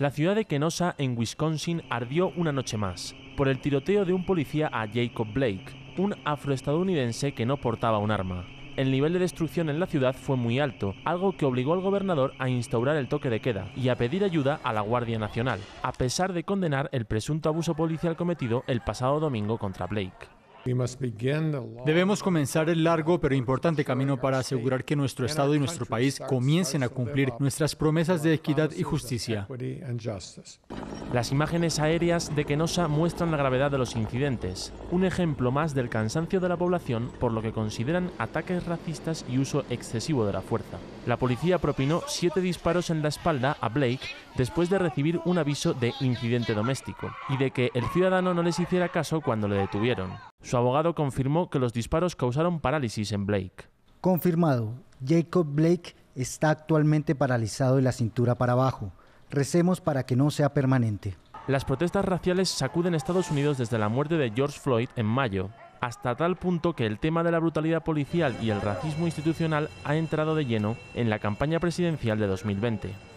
La ciudad de Kenosha, en Wisconsin, ardió una noche más, por el tiroteo de un policía a Jacob Blake, un afroestadounidense que no portaba un arma. El nivel de destrucción en la ciudad fue muy alto, algo que obligó al gobernador a instaurar el toque de queda y a pedir ayuda a la Guardia Nacional, a pesar de condenar el presunto abuso policial cometido el pasado domingo contra Blake. Debemos comenzar el largo pero importante camino para asegurar que nuestro Estado y nuestro país comiencen a cumplir nuestras promesas de equidad y justicia. Las imágenes aéreas de Kenosha muestran la gravedad de los incidentes, un ejemplo más del cansancio de la población por lo que consideran ataques racistas y uso excesivo de la fuerza. La policía propinó 7 disparos en la espalda a Blake después de recibir un aviso de incidente doméstico y de que el ciudadano no les hiciera caso cuando le detuvieron. Su abogado confirmó que los disparos causaron parálisis en Blake. Confirmado, Jacob Blake está actualmente paralizado de la cintura para abajo. Recemos para que no sea permanente. Las protestas raciales sacuden Estados Unidos desde la muerte de George Floyd en mayo, hasta tal punto que el tema de la brutalidad policial y el racismo institucional ha entrado de lleno en la campaña presidencial de 2020.